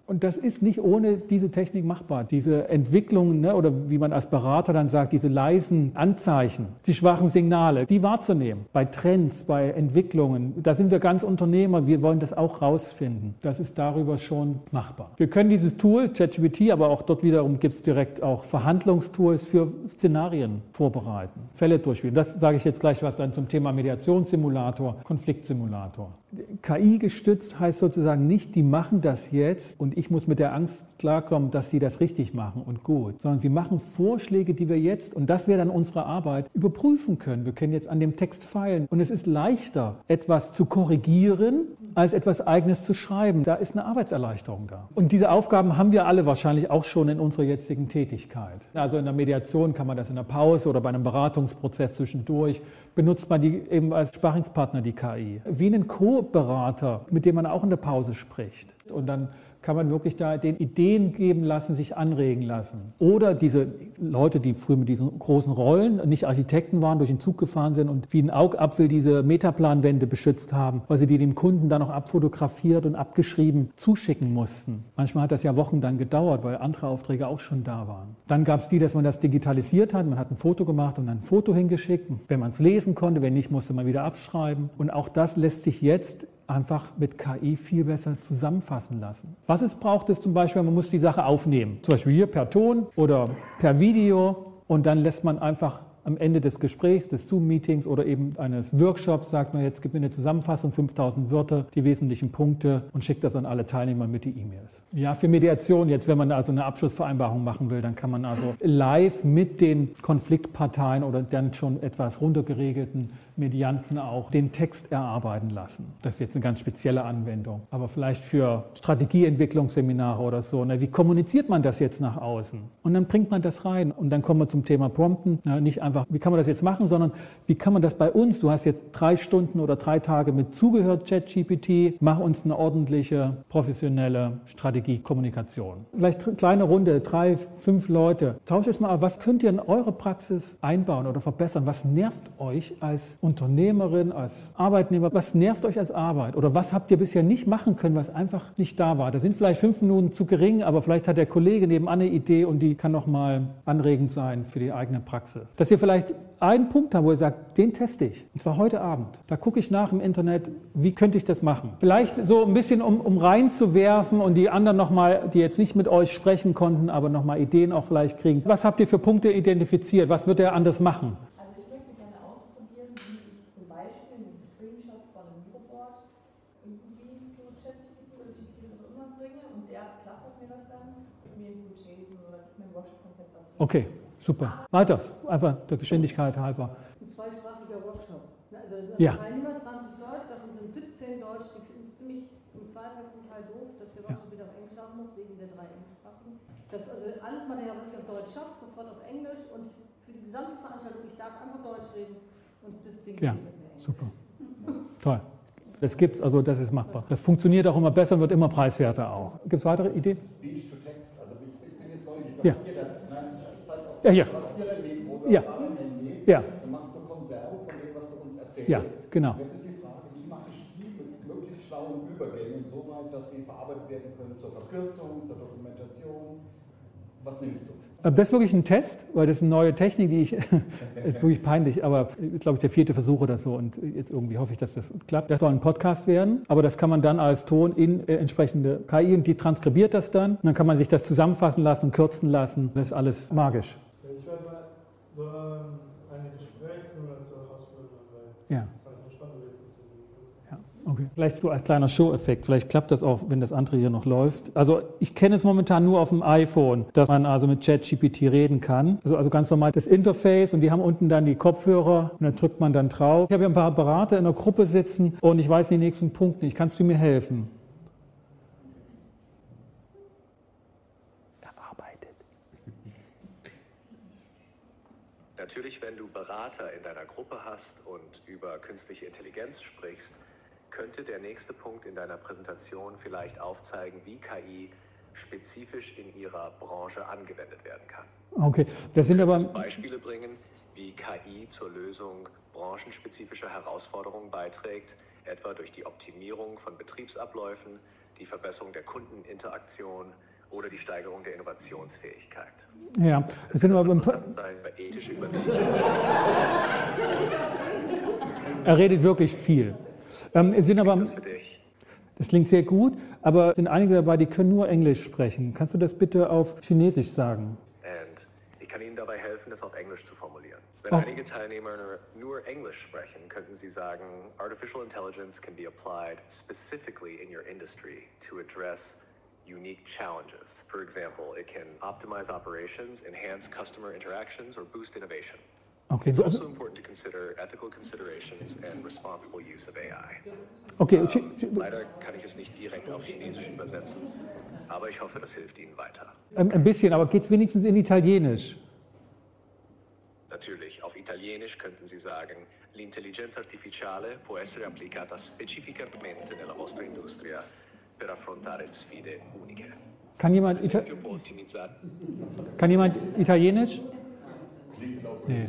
Speaker 2: Und das ist nicht ohne diese Technik machbar. Diese Entwicklungen, ne, oder wie man als Berater dann sagt, diese leisen Anzeichen, die schwachen Signale, die wahrzunehmen. Bei Trends, bei Entwicklungen, da sind wir ganz Unternehmer, wir wollen das auch rausfinden. Das ist darüber schon machbar. Wir können dieses Tool, ChatGPT, aber auch dort wiederum gibt es direkt auch Verhandlungstools für Szenarien vorbereiten, Fälle durchspielen. Das sage ich jetzt gleich was dann zum Thema Mediationssimulator, Konfliktsimulator. K I gestützt heißt sozusagen nicht, die machen das jetzt und ich muss mit der Angst klarkommen, dass sie das richtig machen und gut, sondern sie machen Vorschläge, die wir jetzt, und das wäre dann unsere Arbeit, überprüfen können. Wir können jetzt an dem Text feilen und es ist leichter, etwas zu korrigieren, als etwas Eigenes zu schreiben. Da ist eine Arbeitserleichterung da. Und diese Aufgaben haben wir alle wahrscheinlich auch schon in unserer jetzigen Tätigkeit. Also in der Mediation kann man das in der Pause oder bei einem Beratungsprozess zwischendurch, benutzt man die eben als Sparringspartner, die K I. Wie einen Co-Berater, mit dem man auch in der Pause spricht. Und dann kann man wirklich da den Ideen geben lassen, sich anregen lassen. Oder diese Leute, die früher mit diesen großen Rollen nicht Architekten waren, durch den Zug gefahren sind und wie ein Augapfel diese Metaplanwände beschützt haben, weil sie die dem Kunden dann noch abfotografiert und abgeschrieben zuschicken mussten. Manchmal hat das ja Wochen dann gedauert, weil andere Aufträge auch schon da waren. Dann gab es die, dass man das digitalisiert hat. Man hat ein Foto gemacht und dann ein Foto hingeschickt. Wenn man es lesen konnte, wenn nicht, musste man wieder abschreiben. Und auch das lässt sich jetzt einfach mit K I viel besser zusammenfassen lassen. Was es braucht, ist zum Beispiel, man muss die Sache aufnehmen. Zum Beispiel hier per Ton oder per Video und dann lässt man einfach am Ende des Gesprächs, des Zoom-Meetings oder eben eines Workshops, sagt man, jetzt gib mir eine Zusammenfassung, fünftausend Wörter, die wesentlichen Punkte und schickt das an alle Teilnehmer mit die E-Mails. Ja, für Mediation, jetzt wenn man also eine Abschlussvereinbarung machen will, dann kann man also live mit den Konfliktparteien oder dann schon etwas runtergeregelten Medianten auch den Text erarbeiten lassen. Das ist jetzt eine ganz spezielle Anwendung. Aber vielleicht für Strategieentwicklungsseminare oder so. Ne? Wie kommuniziert man das jetzt nach außen? Und dann bringt man das rein. Und dann kommen wir zum Thema Prompten. Na, nicht einfach, wie kann man das jetzt machen, sondern wie kann man das bei uns? Du hast jetzt drei Stunden oder drei Tage mit zugehört, ChatGPT. Mach uns eine ordentliche, professionelle Strategiekommunikation. Vielleicht eine kleine Runde, drei, fünf Leute. Tauscht es mal auf, was könnt ihr in eure Praxis einbauen oder verbessern? Was nervt euch als Unternehmerin, als Arbeitnehmer, was nervt euch als Arbeit? Oder was habt ihr bisher nicht machen können, was einfach nicht da war? Da sind vielleicht fünf Minuten zu gering, aber vielleicht hat der Kollege nebenan eine Idee und die kann nochmal anregend sein für die eigene Praxis. Dass ihr vielleicht einen Punkt habt, wo ihr sagt, den teste ich. Und zwar heute Abend. Da gucke ich nach im Internet, wie könnte ich das machen? Vielleicht so ein bisschen, um, um reinzuwerfen und die anderen nochmal, die jetzt nicht mit euch sprechen konnten, aber nochmal Ideen auch vielleicht kriegen. Was habt ihr für Punkte identifiziert? Was wird er anders machen? Okay, super. Weiters, einfach der Geschwindigkeit halber.
Speaker 3: Ein zweisprachiger Workshop. Also das sind
Speaker 2: ja.
Speaker 3: Teilnehmer, zwanzig Leute, davon sind siebzehn Deutsch, die finden es ziemlich im Zweifel zum Teil doof, dass der Workshop ja. wieder auf Englisch laufen muss, wegen der drei Englischsprachigen. Das also alles Material, was ich auf Deutsch schaffe, sofort auf Englisch und für die gesamte Veranstaltung, ich darf einfach Deutsch reden und das Ding
Speaker 2: ja, super. Toll. Das gibt's, also das ist machbar. Das funktioniert auch immer besser und wird immer preiswerter auch. Gibt es weitere Ideen?
Speaker 4: Speech to Text, also ich, ich bin jetzt neugierig.
Speaker 2: Ja. Ja, ja. Ja. Ja.
Speaker 4: Du machst eine Konserve von dem, was du uns erzählst.
Speaker 2: Ja, genau.
Speaker 4: Jetzt ist die Frage, wie mache ich die mit möglichst schlauen Übergängen so weit, dass sie verarbeitet werden können zur Verkürzung, zur Dokumentation. Was nimmst du?
Speaker 2: Das ist wirklich ein Test, weil das ist eine neue Technik, die ich, ist wirklich peinlich, aber ich glaube, der vierte Versuch oder so und jetzt irgendwie hoffe ich, dass das klappt. Das soll ein Podcast werden, aber das kann man dann als Ton in äh, entsprechende K I und die transkribiert das dann. Und dann kann man sich das zusammenfassen lassen, kürzen lassen. Das ist alles magisch.
Speaker 5: Ich werde mal so eine Gesprächssimulation ausprobieren.
Speaker 2: Ja. Okay. Vielleicht so als kleiner Show-Effekt, vielleicht klappt das auch, wenn das andere hier noch läuft. Also ich kenne es momentan nur auf dem iPhone, dass man also mit ChatGPT reden kann. Also, also ganz normal das Interface und die haben unten dann die Kopfhörer und da drückt man dann drauf. Ich habe hier ein paar Berater in der Gruppe sitzen und ich weiß die nächsten Punkte nicht. Kannst du mir helfen? Erarbeitet.
Speaker 6: Natürlich, wenn du Berater in deiner Gruppe hast und über künstliche Intelligenz sprichst, könnte der nächste Punkt in deiner Präsentation vielleicht aufzeigen, wie K I spezifisch in ihrer Branche angewendet werden kann.
Speaker 2: Okay, das sind aber
Speaker 6: Beispiele bringen, wie K I zur Lösung branchenspezifischer Herausforderungen beiträgt, etwa durch die Optimierung von Betriebsabläufen, die Verbesserung der Kundeninteraktion oder die Steigerung der Innovationsfähigkeit.
Speaker 2: Ja, das sind aber beim
Speaker 6: ethische Überlegungen.
Speaker 2: Er redet wirklich viel. Ähm, es sind aber, das klingt sehr gut, aber es sind einige dabei, die können nur Englisch sprechen. Kannst du das bitte auf Chinesisch sagen?
Speaker 6: Und ich kann Ihnen dabei helfen, das auf Englisch zu formulieren. Wenn
Speaker 2: Oh.
Speaker 6: einige Teilnehmer nur, nur Englisch sprechen, könnten sie sagen, Artificial Intelligence can be applied specifically in your industry to address unique challenges. For example, it can optimize operations, enhance customer interactions, or boost innovation.
Speaker 2: Okay,
Speaker 6: It's
Speaker 2: du-
Speaker 6: also important to consider ethical considerations and responsible use of A I.
Speaker 2: okay.
Speaker 6: Ähm,
Speaker 2: Chi- Chi-
Speaker 6: leider kann ich es nicht direkt auf Chinesisch übersetzen, aber ich hoffe, das hilft Ihnen weiter.
Speaker 2: ähm, ein bisschen, aber geht es wenigstens in Italienisch?
Speaker 6: Natürlich, auf Italienisch könnten Sie sagen, l'intelligenza artificiale può essere applicata specificamente nella vostra industria per affrontare sfide uniche.
Speaker 2: Kann jemand,
Speaker 6: Ad
Speaker 2: Ita
Speaker 6: esempio, può ottimizzare.
Speaker 2: kann jemand Italienisch? Nee.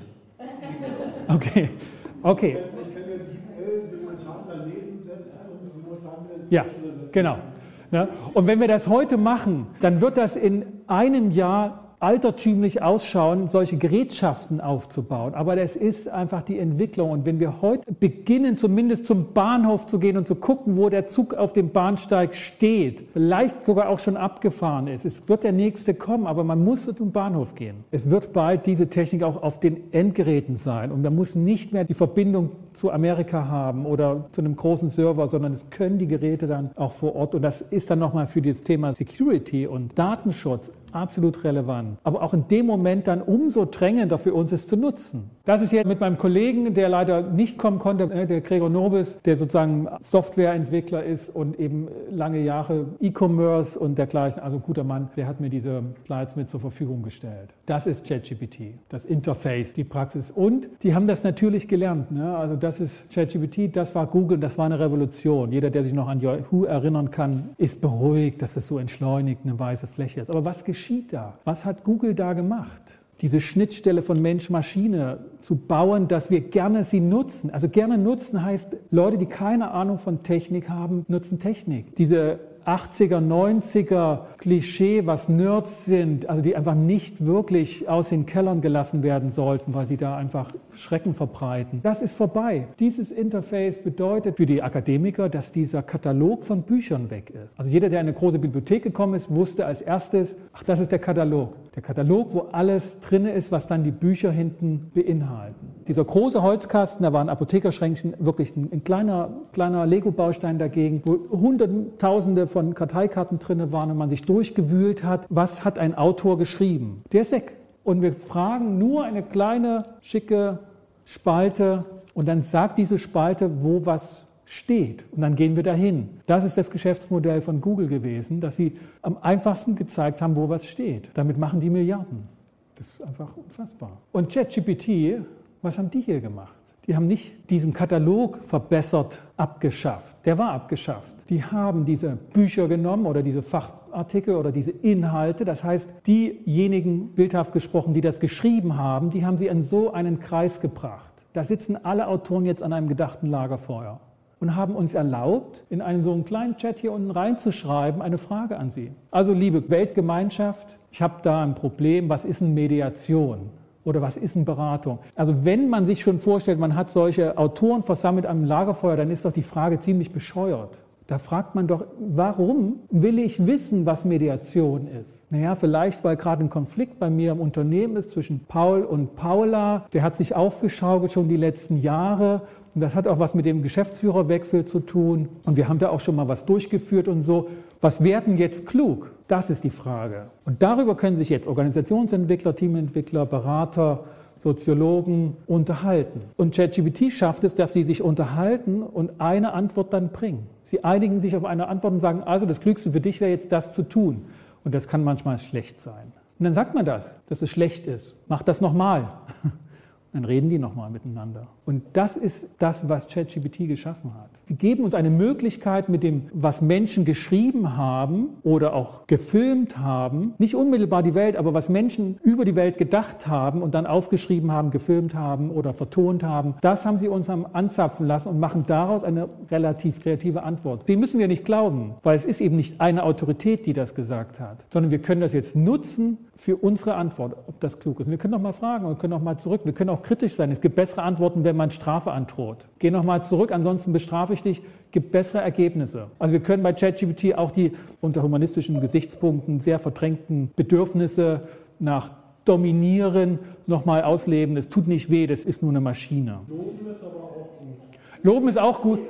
Speaker 2: Okay, okay.
Speaker 7: Ich kann ja die L simultan daneben setzen und simultan wieder ins
Speaker 2: Ja,
Speaker 7: Deutsche übersetzen.
Speaker 2: genau. Ja, und wenn wir das heute machen, dann wird das in einem Jahr altertümlich ausschauen, solche Gerätschaften aufzubauen. Aber das ist einfach die Entwicklung. Und wenn wir heute beginnen, zumindest zum Bahnhof zu gehen und zu gucken, wo der Zug auf dem Bahnsteig steht, vielleicht sogar auch schon abgefahren ist, es wird der nächste kommen, aber man muss zum Bahnhof gehen. Es wird bald diese Technik auch auf den Endgeräten sein. Und man muss nicht mehr die Verbindung zu Amerika haben oder zu einem großen Server, sondern es können die Geräte dann auch vor Ort. Und das ist dann nochmal für das Thema Security und Datenschutz absolut relevant. Aber auch in dem Moment dann umso drängender für uns, es zu nutzen. Das ist jetzt mit meinem Kollegen, der leider nicht kommen konnte, der Gregor Nobis, der sozusagen Softwareentwickler ist und eben lange Jahre E-Commerce und dergleichen, also guter Mann, der hat mir diese Slides mit zur Verfügung gestellt. Das ist ChatGPT, das Interface, die Praxis. Und die haben das natürlich gelernt. Ne? Also das ist ChatGPT, das war Google, das war eine Revolution. Jeder, der sich noch an Yahoo erinnern kann, ist beruhigt, dass es so entschleunigt eine weiße Fläche ist. Aber was geschieht da? Was hat Google da gemacht? Diese Schnittstelle von Mensch-Maschine zu bauen, dass wir gerne sie nutzen. Also gerne nutzen heißt, Leute, die keine Ahnung von Technik haben, nutzen Technik. Diese achtziger, neunziger Klischee, was Nerds sind, also die einfach nicht wirklich aus den Kellern gelassen werden sollten, weil sie da einfach Schrecken verbreiten. Das ist vorbei. Dieses Interface bedeutet für die Akademiker, dass dieser Katalog von Büchern weg ist. Also jeder, der in eine große Bibliothek gekommen ist, wusste als erstes, ach, das ist der Katalog. Der Katalog, wo alles drin ist, was dann die Bücher hinten beinhalten. Dieser große Holzkasten, da war ein Apothekerschränkchen, wirklich ein, ein kleiner, kleiner Lego-Baustein dagegen, wo Hunderttausende von Karteikarten drin waren und man sich durchgewühlt hat, was hat ein Autor geschrieben. Der ist weg. Und wir fragen nur eine kleine, schicke Spalte und dann sagt diese Spalte, wo was steht. Und dann gehen wir dahin. Das ist das Geschäftsmodell von Google gewesen, dass sie am einfachsten gezeigt haben, wo was steht. Damit machen die Milliarden. Das ist einfach unfassbar. Und ChatGPT, was haben die hier gemacht? Die haben nicht diesen Katalog verbessert, abgeschafft. Der war abgeschafft. Die haben diese Bücher genommen oder diese Fachartikel oder diese Inhalte. Das heißt, diejenigen, bildhaft gesprochen, die das geschrieben haben, die haben sie in so einen Kreis gebracht. Da sitzen alle Autoren jetzt an einem gedachten Lagerfeuer und haben uns erlaubt, in einen so einen kleinen Chat hier unten reinzuschreiben, eine Frage an Sie. Also, liebe Weltgemeinschaft, ich habe da ein Problem. Was ist eine Mediation? Oder was ist eine Beratung? Also wenn man sich schon vorstellt, man hat solche Autoren versammelt am Lagerfeuer, dann ist doch die Frage ziemlich bescheuert. Da fragt man doch, warum will ich wissen, was Mediation ist? Naja, vielleicht, weil gerade ein Konflikt bei mir im Unternehmen ist zwischen Paul und Paula. Der hat sich aufgeschaukelt schon die letzten Jahre. Und das hat auch was mit dem Geschäftsführerwechsel zu tun. Und wir haben da auch schon mal was durchgeführt und so. Was werden jetzt klug? Das ist die Frage. Und darüber können sich jetzt Organisationsentwickler, Teamentwickler, Berater, Soziologen unterhalten. Und ChatGPT schafft es, dass sie sich unterhalten und eine Antwort dann bringen. Sie einigen sich auf eine Antwort und sagen, also das Klügste für dich wäre jetzt das zu tun. Und das kann manchmal schlecht sein. Und dann sagt man das, dass es schlecht ist. Mach das nochmal. Dann reden die nochmal miteinander. Und das ist das, was ChatGPT geschaffen hat. Sie geben uns eine Möglichkeit, mit dem, was Menschen geschrieben haben oder auch gefilmt haben, nicht unmittelbar die Welt, aber was Menschen über die Welt gedacht haben und dann aufgeschrieben haben, gefilmt haben oder vertont haben, das haben sie uns anzapfen lassen und machen daraus eine relativ kreative Antwort. Dem müssen wir nicht glauben, weil es ist eben nicht eine Autorität, die das gesagt hat, sondern wir können das jetzt nutzen für unsere Antwort, ob das klug ist. Wir können auch mal fragen und können auch mal zurück. Wir können auch kritisch sein. Es gibt bessere Antworten, wenn man Strafe androht. Geh noch mal zurück, ansonsten bestrafe ich dich. Gibt bessere Ergebnisse. Also wir können bei ChatGPT auch die unter humanistischen Gesichtspunkten sehr verdrängten Bedürfnisse nach Dominieren nochmal ausleben. Das tut nicht weh, das ist nur eine Maschine.
Speaker 7: Loben ist aber auch gut.
Speaker 2: Loben ist auch gut.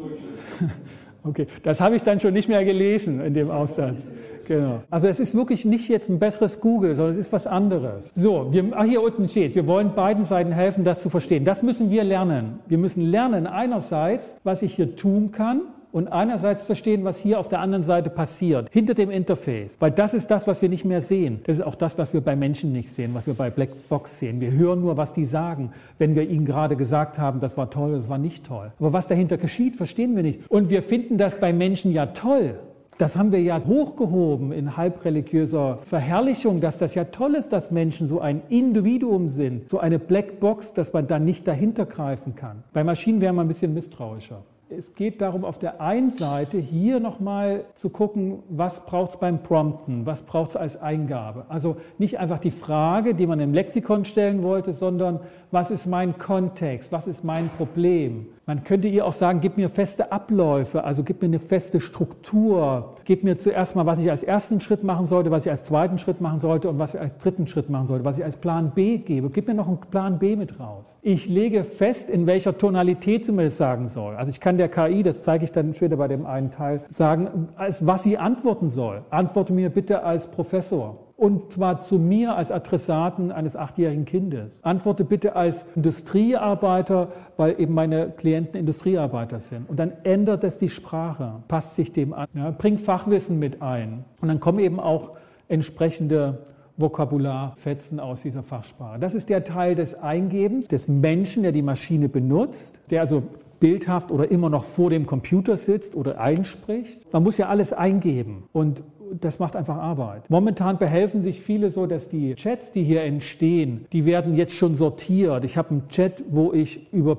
Speaker 2: Okay, das habe ich dann schon nicht mehr gelesen in dem Aufsatz. Genau. Also es ist wirklich nicht jetzt ein besseres Google, sondern es ist was anderes. So, wir, ach hier unten steht, wir wollen beiden Seiten helfen, das zu verstehen. Das müssen wir lernen. Wir müssen lernen einerseits, was ich hier tun kann und einerseits verstehen, was hier auf der anderen Seite passiert, hinter dem Interface. Weil das ist das, was wir nicht mehr sehen. Das ist auch das, was wir bei Menschen nicht sehen, was wir bei Blackbox sehen. Wir hören nur, was die sagen, wenn wir ihnen gerade gesagt haben, das war toll, das war nicht toll. Aber was dahinter geschieht, verstehen wir nicht. Und wir finden das bei Menschen ja toll. Das haben wir ja hochgehoben in halbreligiöser Verherrlichung, dass das ja toll ist, dass Menschen so ein Individuum sind, so eine Blackbox, dass man da nicht dahinter greifen kann. Bei Maschinen wäre man ein bisschen misstrauischer. Es geht darum, auf der einen Seite hier nochmal zu gucken, was braucht es beim Prompten, was braucht es als Eingabe. Also nicht einfach die Frage, die man im Lexikon stellen wollte, sondern was ist mein Kontext, was ist mein Problem. Man könnte ihr auch sagen, gib mir feste Abläufe, also gib mir eine feste Struktur. Gib mir zuerst mal, was ich als ersten Schritt machen sollte, was ich als zweiten Schritt machen sollte und was ich als dritten Schritt machen sollte, was ich als Plan B gebe. Gib mir noch einen Plan B mit raus. Ich lege fest, in welcher Tonalität sie mir das sagen soll. Also ich kann der K I, das zeige ich dann später bei dem einen Teil, sagen, als was sie antworten soll. Antworte mir bitte als Professor. Und zwar zu mir als Adressaten eines achtjährigen Kindes. Antworte bitte als Industriearbeiter, weil eben meine Klienten Industriearbeiter sind. Und dann ändert es die Sprache, passt sich dem an, ja, bringt Fachwissen mit ein. Und dann kommen eben auch entsprechende Vokabularfetzen aus dieser Fachsprache. Das ist der Teil des Eingebens, des Menschen, der die Maschine benutzt, der also bildhaft oder immer noch vor dem Computer sitzt oder einspricht. Man muss ja alles eingeben und das macht einfach Arbeit. Momentan behelfen sich viele so, dass die Chats, die hier entstehen, die werden jetzt schon sortiert. Ich habe einen Chat, wo ich über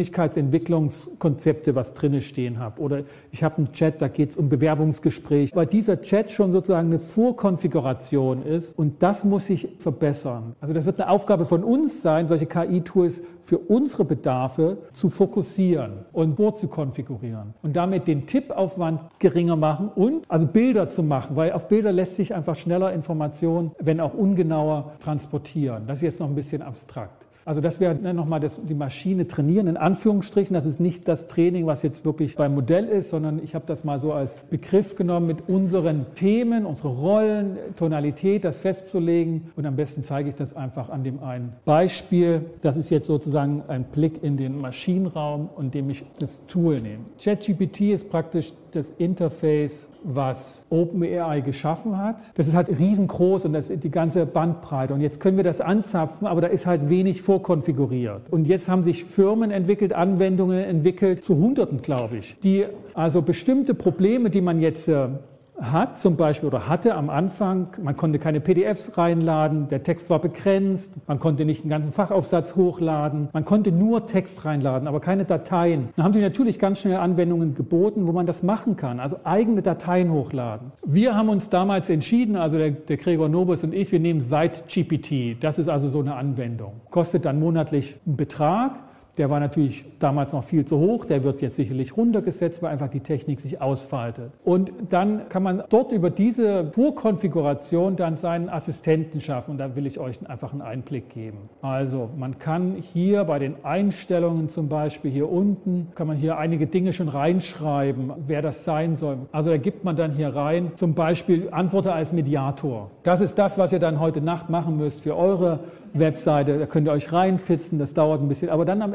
Speaker 2: Persönlichkeitsentwicklungskonzepte was drinne stehen habe. Oder ich habe einen Chat, da geht es um Bewerbungsgespräche. Weil dieser Chat schon sozusagen eine Vorkonfiguration ist und das muss sich verbessern. Also das wird eine Aufgabe von uns sein, solche K I-Tools für unsere Bedarfe zu fokussieren und vorzukonfigurieren. Und damit den Tippaufwand geringer machen und also Bilder zu machen, weil auf Bilder lässt sich einfach schneller Informationen, wenn auch ungenauer, transportieren. Das ist jetzt noch ein bisschen abstrakt. Also das wäre nochmal die Maschine trainieren, in Anführungsstrichen. Das ist nicht das Training, was jetzt wirklich beim Modell ist, sondern ich habe das mal so als Begriff genommen, mit unseren Themen, unsere Rollen, Tonalität, das festzulegen. Und am besten zeige ich das einfach an dem einen Beispiel. Das ist jetzt sozusagen ein Blick in den Maschinenraum, in dem ich das Tool nehme. ChatGPT ist praktisch das Interface, was OpenAI geschaffen hat. Das ist halt riesengroß und das ist die ganze Bandbreite. Und jetzt können wir das anzapfen, aber da ist halt wenig vorkonfiguriert. Und jetzt haben sich Firmen entwickelt, Anwendungen entwickelt, zu Hunderten, glaube ich, die also bestimmte Probleme, die man jetzt äh, hat, zum Beispiel oder hatte am Anfang, man konnte keine P D Fs reinladen, der Text war begrenzt, man konnte nicht einen ganzen Fachaufsatz hochladen, man konnte nur Text reinladen, aber keine Dateien. Dann haben sich natürlich ganz schnell Anwendungen geboten, wo man das machen kann, also eigene Dateien hochladen. Wir haben uns damals entschieden, also der, der Gregor Nobis und ich, wir nehmen SiteGPT, das ist also so eine Anwendung, kostet dann monatlich einen Betrag. Der war natürlich damals noch viel zu hoch, der wird jetzt sicherlich runtergesetzt, weil einfach die Technik sich ausfaltet. Und dann kann man dort über diese Vorkonfiguration dann seinen Assistenten schaffen und da will ich euch einfach einen Einblick geben. Also man kann hier bei den Einstellungen zum Beispiel hier unten, kann man hier einige Dinge schon reinschreiben, wer das sein soll. Also da gibt man dann hier rein, zum Beispiel Antworte als Mediator. Das ist das, was ihr dann heute Nacht machen müsst für eure Webseite, da könnt ihr euch reinfitzen, das dauert ein bisschen, aber dann am Ende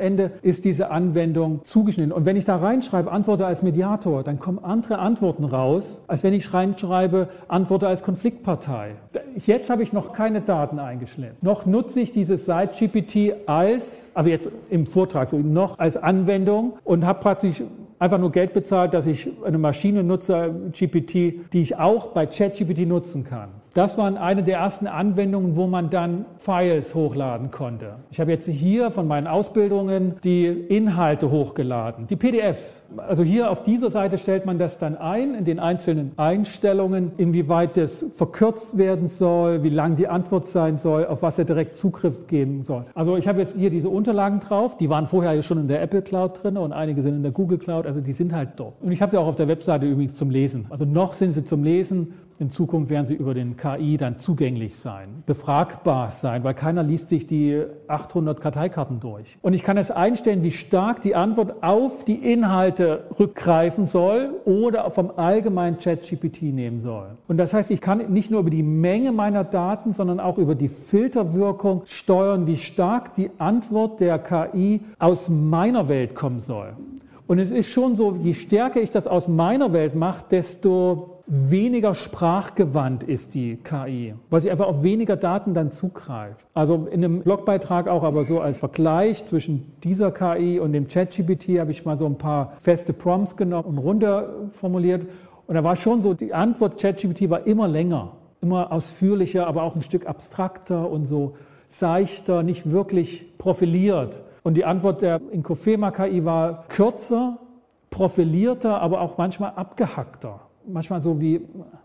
Speaker 2: Ende ist diese Anwendung zugeschnitten. Und wenn ich da reinschreibe, Antworte als Mediator, dann kommen andere Antworten raus, als wenn ich reinschreibe, Antworte als Konfliktpartei. Jetzt habe ich noch keine Daten eingeschleppt. Noch nutze ich dieses SiteGPT als, also jetzt im Vortrag, so noch als Anwendung und habe praktisch einfach nur Geld bezahlt, dass ich eine Maschine nutze, G P T, die ich auch bei ChatGPT nutzen kann. Das waren eine der ersten Anwendungen, wo man dann Files hochladen konnte. Ich habe jetzt hier von meinen Ausbildungen die Inhalte hochgeladen, die P D Fs. Also hier auf dieser Seite stellt man das dann ein, in den einzelnen Einstellungen, inwieweit das verkürzt werden soll, wie lang die Antwort sein soll, auf was er direkt Zugriff geben soll. Also ich habe jetzt hier diese Unterlagen drauf, die waren vorher schon in der Apple Cloud drin und einige sind in der Google Cloud, also die sind halt dort. Und ich habe sie auch auf der Webseite übrigens zum Lesen. Also noch sind sie zum Lesen. In Zukunft werden sie über den K I dann zugänglich sein, befragbar sein, weil keiner liest sich die achthundert Karteikarten durch. Und ich kann es einstellen, wie stark die Antwort auf die Inhalte rückgreifen soll oder vom allgemeinen ChatGPT nehmen soll. Und das heißt, ich kann nicht nur über die Menge meiner Daten, sondern auch über die Filterwirkung steuern, wie stark die Antwort der K I aus meiner Welt kommen soll. Und es ist schon so, je stärker ich das aus meiner Welt mache, desto weniger sprachgewandt ist die K I, weil sie einfach auf weniger Daten dann zugreift. Also in einem Blogbeitrag auch, aber so als Vergleich zwischen dieser K I und dem ChatGPT habe ich mal so ein paar feste Prompts genommen und runter formuliert. Und da war schon so, die Antwort ChatGPT war immer länger, immer ausführlicher, aber auch ein Stück abstrakter und so seichter, nicht wirklich profiliert. Und die Antwort der Inkofema K I war kürzer, profilierter, aber auch manchmal abgehackter. Manchmal so wie,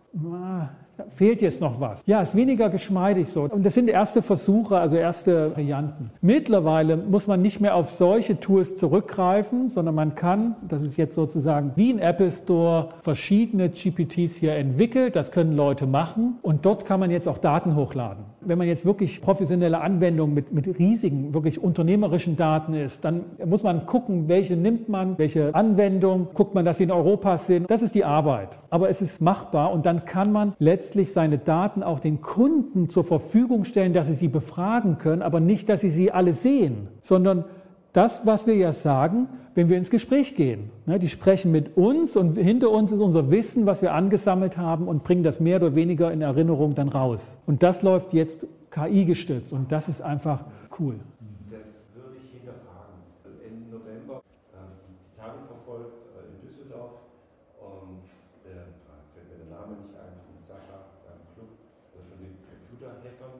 Speaker 2: ah, fehlt jetzt noch was. Ja, ist weniger geschmeidig so. Und das sind erste Versuche, also erste Varianten. Mittlerweile muss man nicht mehr auf solche Tools zurückgreifen, sondern man kann, das ist jetzt sozusagen wie ein Apple Store, verschiedene G P Ts hier entwickelt. Das können Leute machen. Und dort kann man jetzt auch Daten hochladen. Wenn man jetzt wirklich professionelle Anwendungen mit, mit riesigen, wirklich unternehmerischen Daten ist, dann muss man gucken, welche nimmt man, welche Anwendung, guckt man, dass sie in Europa sind. Das ist die Arbeit. Aber es ist machbar und dann kann man letztlich seine Daten auch den Kunden zur Verfügung stellen, dass sie sie befragen können, aber nicht, dass sie sie alle sehen, sondern das, was wir ja sagen, wenn wir ins Gespräch gehen. Die sprechen mit uns und hinter uns ist unser Wissen, was wir angesammelt haben und bringen das mehr oder weniger in Erinnerung dann raus. Und das läuft jetzt K I-gestützt und das ist einfach cool.
Speaker 8: Das würde ich hinterfragen. Ende November äh, die Tage verfolgt äh, in Düsseldorf und äh, fällt mir der Name nicht ein, von Sascha, seinem Club, also von den Computerhackern,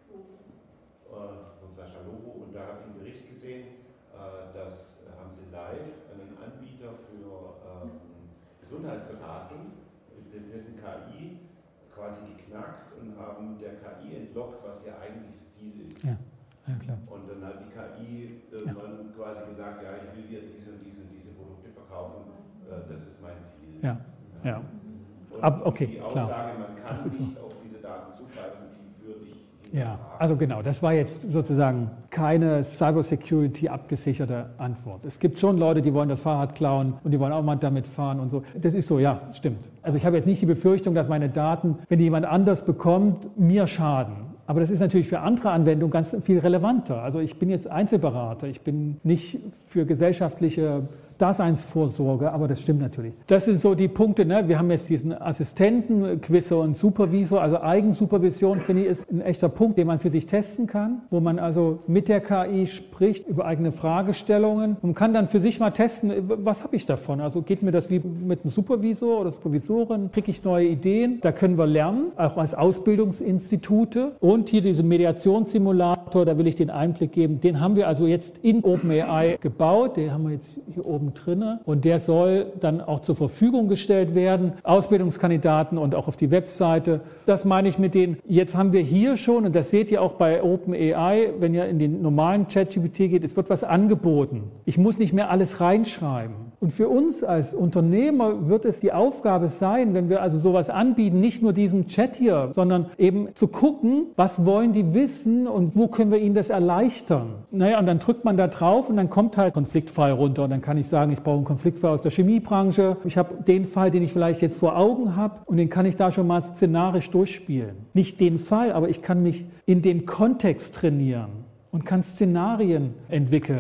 Speaker 8: äh, von Sascha Lobo, und da habe ich einen Bericht gesehen, äh, dass äh, haben sie live einen Anbieter für ähm, Gesundheitsberatung, dessen K I quasi geknackt und haben der K I entlockt, was ihr eigentliches Ziel ist.
Speaker 2: Ja, ja klar.
Speaker 8: Und dann hat die K I irgendwann ja. quasi gesagt, ja, ich will dir diese und diese, diese Produkte verkaufen, äh, das ist mein Ziel.
Speaker 2: Ja, ja.
Speaker 8: Und
Speaker 2: Ab, okay,
Speaker 8: die Aussage,
Speaker 2: klar.
Speaker 8: man kann nicht auf diese Daten zugreifen, die würde ich
Speaker 2: Ja, also genau, das war jetzt sozusagen keine Cybersecurity abgesicherte Antwort. Es gibt schon Leute, die wollen das Fahrrad klauen und die wollen auch mal damit fahren und so. Das ist so, ja, stimmt. Also ich habe jetzt nicht die Befürchtung, dass meine Daten, wenn die jemand anders bekommt, mir schaden. Aber das ist natürlich für andere Anwendungen ganz viel relevanter. Also ich bin jetzt Einzelberater, ich bin nicht für gesellschaftliche Daseinsvorsorge, aber das stimmt natürlich. Das sind so die Punkte, ne? Wir haben jetzt diesen Assistenten, Quizzer und Supervisor, also Eigensupervision, finde ich, ist ein echter Punkt, den man für sich testen kann, wo man also mit der K I spricht über eigene Fragestellungen und kann dann für sich mal testen, was habe ich davon? Also geht mir das wie mit einem Supervisor oder Supervisorin? Kriege ich neue Ideen? Da können wir lernen, auch als Ausbildungsinstitute. Und hier diesen Mediationssimulator, da will ich den Einblick geben, den haben wir also jetzt in OpenAI gebaut, den haben wir jetzt hier oben drinne und der soll dann auch zur Verfügung gestellt werden, Ausbildungskandidaten und auch auf die Webseite. Das meine ich mit denen, jetzt haben wir hier schon, und das seht ihr auch bei OpenAI, wenn ihr in den normalen ChatGPT geht, es wird was angeboten. Ich muss nicht mehr alles reinschreiben. Und für uns als Unternehmer wird es die Aufgabe sein, wenn wir also sowas anbieten, nicht nur diesen Chat hier, sondern eben zu gucken, was wollen die wissen und wo können wir ihnen das erleichtern. Naja, und dann drückt man da drauf und dann kommt halt Konfliktfall runter und dann kann ich sagen, ich brauche einen Konfliktfall aus der Chemiebranche. Ich habe den Fall, den ich vielleicht jetzt vor Augen habe und den kann ich da schon mal szenarisch durchspielen. Nicht den Fall, aber ich kann mich in den Kontext trainieren und kann Szenarien entwickeln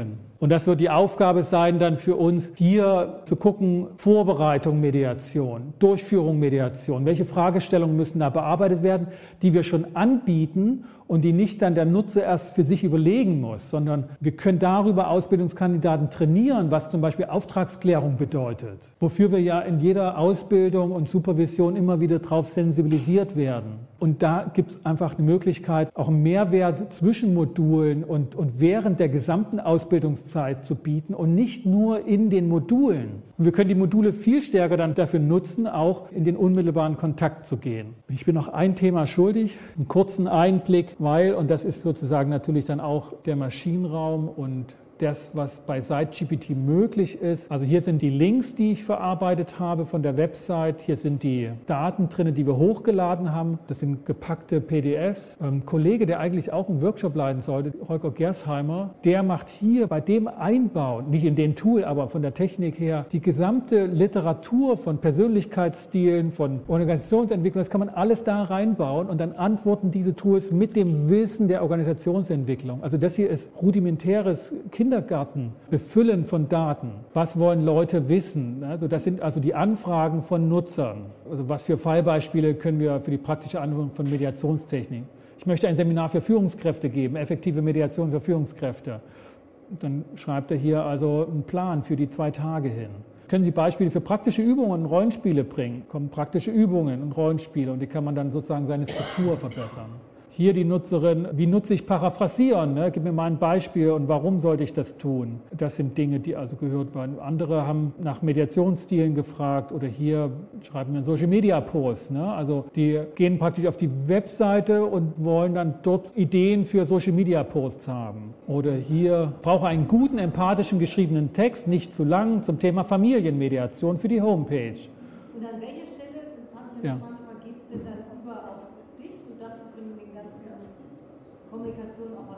Speaker 2: Und das wird die Aufgabe sein, dann für uns hier zu gucken, Vorbereitung Mediation, Durchführung Mediation. Welche Fragestellungen müssen da bearbeitet werden, die wir schon anbieten und die nicht dann der Nutzer erst für sich überlegen muss, sondern wir können darüber Ausbildungskandidaten trainieren, was zum Beispiel Auftragsklärung bedeutet, wofür wir ja in jeder Ausbildung und Supervision immer wieder drauf sensibilisiert werden. Und da gibt es einfach eine Möglichkeit, auch einen Mehrwert zwischen Modulen und, und während der gesamten Ausbildungszeit zu bieten und nicht nur in den Modulen. Und wir können die Module viel stärker dann dafür nutzen, auch in den unmittelbaren Kontakt zu gehen. Ich bin noch ein Thema schuldig, einen kurzen Einblick, weil, und das ist sozusagen natürlich dann auch der Maschinenraum und das, was bei SiteGPT möglich ist. Also hier sind die Links, die ich verarbeitet habe von der Website. Hier sind die Daten drin, die wir hochgeladen haben. Das sind gepackte P D Fs. Ein Kollege, der eigentlich auch einen Workshop leiten sollte, Holger Gersheimer, der macht hier bei dem Einbau, nicht in dem Tool, aber von der Technik her, die gesamte Literatur von Persönlichkeitsstilen, von Organisationsentwicklung, das kann man alles da reinbauen und dann antworten diese Tools mit dem Wissen der Organisationsentwicklung. Also das hier ist rudimentäres Kindergarten, Befüllen von Daten. Was wollen Leute wissen? Also das sind also die Anfragen von Nutzern. Also was für Fallbeispiele können wir für die praktische Anwendung von Mediationstechnik? Ich möchte ein Seminar für Führungskräfte geben, effektive Mediation für Führungskräfte. Dann schreibt er hier also einen Plan für die zwei Tage hin. Können Sie Beispiele für praktische Übungen und Rollenspiele bringen? Kommen praktische Übungen und Rollenspiele und die kann man dann sozusagen seine Struktur verbessern. Hier die Nutzerin, wie nutze ich Paraphrasieren? Ne? Gib mir mal ein Beispiel und warum sollte ich das tun? Das sind Dinge, die also gehört werden. Andere haben nach Mediationsstilen gefragt oder hier schreiben wir einen Social-Media-Post. Ne? Also die gehen praktisch auf die Webseite und wollen dann dort Ideen für Social-Media-Posts haben. Oder hier brauche einen guten, empathischen, geschriebenen Text, nicht zu lang, zum Thema Familienmediation für die Homepage.
Speaker 3: Und an welcher Stelle,
Speaker 2: ja.
Speaker 3: geht es denn dann über auf dich, sodass du von den ganzen Kommunikation auch was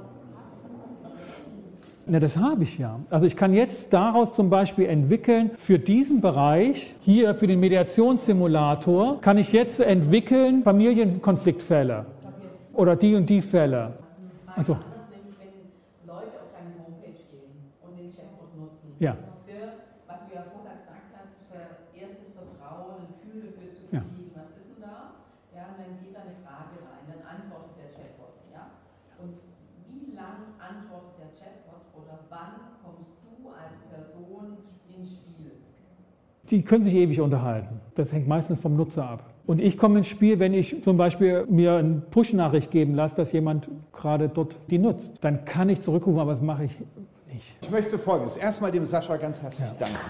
Speaker 3: hast?
Speaker 2: Na, das habe ich ja. Also ich kann jetzt daraus zum Beispiel entwickeln, für diesen Bereich, hier für den Mediationssimulator, kann ich jetzt entwickeln Familienkonfliktfälle oder die und die Fälle. Also,
Speaker 9: anders, nämlich wenn Leute auf deine Homepage gehen und den Chatbot nutzen.
Speaker 2: Ja.
Speaker 9: Für, was du ja vorher gesagt hast, für erstes Vertrauen, ein Gefühl dafür zu
Speaker 2: Ja.
Speaker 9: kriegen, was ist denn da? Ja, und dann geht da eine Frage rein, dann antwortet der Chatbot. Ja? Und wie lang antwortet der Chatbot oder wann kommst du als Person ins Spiel?
Speaker 2: die können sich ewig unterhalten. Das hängt meistens vom Nutzer ab. Und ich komme ins Spiel, wenn ich zum Beispiel mir eine Push-Nachricht geben lasse, dass jemand gerade dort die nutzt. Dann kann ich zurückrufen, aber das mache ich nicht.
Speaker 10: Ich möchte Folgendes. Erstmal dem Sascha ganz herzlich
Speaker 2: Ja.
Speaker 10: danken.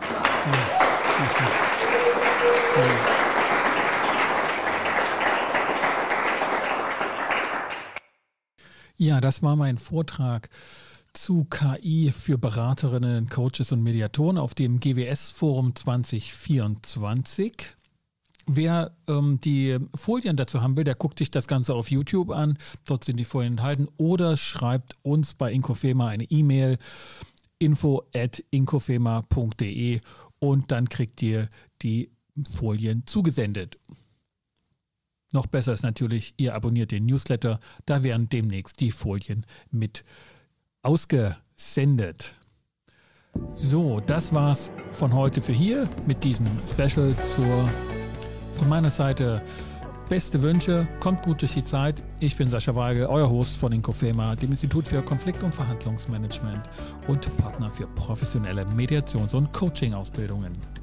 Speaker 1: Ja, das war mein Vortrag zu K I für Beraterinnen, Coaches und Mediatoren auf dem G W S-Forum zwanzig vierundzwanzig. Wer ähm, die Folien dazu haben will, der guckt sich das Ganze auf YouTube an. Dort sind die Folien enthalten. Oder schreibt uns bei Inkofema eine E-Mail, info at inkofema punkt de, und dann kriegt ihr die Folien zugesendet. Noch besser ist natürlich, ihr abonniert den Newsletter. Da werden demnächst die Folien mit ausgesendet. So, das war's von heute für hier mit diesem Special zur, von meiner Seite, beste Wünsche, kommt gut durch die Zeit. Ich bin Sascha Weigel, euer Host von Inkofema, dem Institut für Konflikt- und Verhandlungsmanagement und Partner für professionelle Mediations- und Coaching-Ausbildungen.